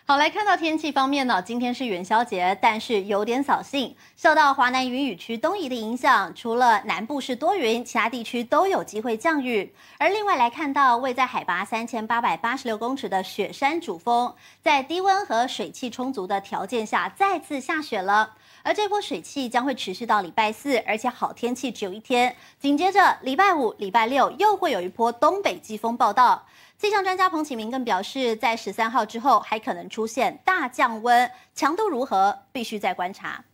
好，来看到天气方面呢，今天是元宵节，但是有点扫兴。受到华南云雨区东移的影响，除了南部是多云，其他地区都有机会降雨。而另外来看到位在海拔3886公尺的雪山主峰，在低温和水汽充足的条件下，再次下雪了。而这波水汽将会持续到礼拜4，而且好天气只有一天。紧接着礼拜5、礼拜6又会有一波东北季风报道。气象专家彭启明更表示，在13号之后还可能出现大降温，强度如何必须再观察。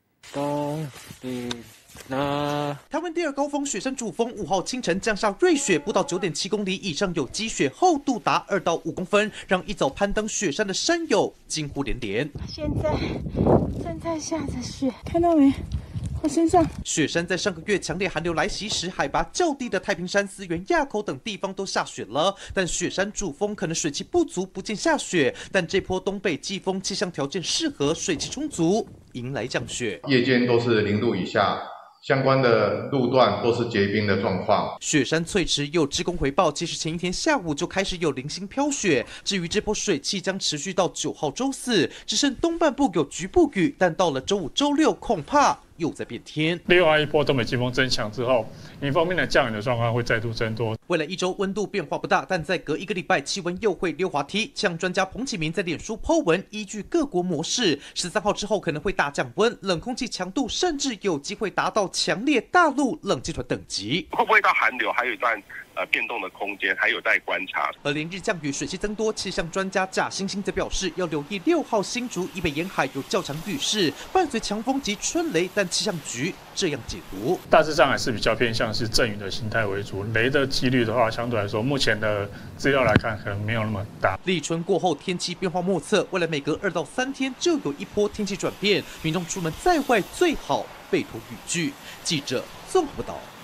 台湾第二高峰雪山主峰5号清晨降下瑞雪，不到9.7公里以上有积雪，厚度达2到5公分，让一早攀登雪山的山友惊呼连连。 现在正在下着雪，看到没？我身上雪山在上个月强烈寒流来袭时，海拔较低的太平山、思源、垭口等地方都下雪了，但雪山主峰可能水汽不足，不见下雪。但这波东北季风气象条件适合，水汽充足，迎来降雪。 夜间都是0度以下。相关的路段都是结冰的状况。 雪山翠池有职工回报，其实前一天下午就开始有零星飘雪。至于这波水汽将持续到9号周4，只剩东半部有局部雨，但到了周5、周6恐怕又在变天。 另外一波东北季风增强之后，迎风面的降雨的状况会再度增多。 未来一周温度变化不大，但再隔1个礼拜气温又会溜滑梯。气象专家彭启明在脸书 po 文，依据各国模式，13号之后可能会大降温，冷空气强度甚至有机会达到强烈大陆冷气团等级。 会不会到寒流？还有一段变动的空间，还有待观察。 而连日降雨，水汽增多，气象专家贾星星则表示，要留意6号新竹以北沿海有较强雨势，伴随强风及春雷。但气象局这样解读， 大致上还是比较偏向是阵雨的形态为主，雷的几率的话，相对来说，目前的资料来看，可能没有那么大。 立春过后，天气变化莫测，未来每隔2到3天就有一波天气转变，民众出门在外最好备妥雨具。记者综合报道。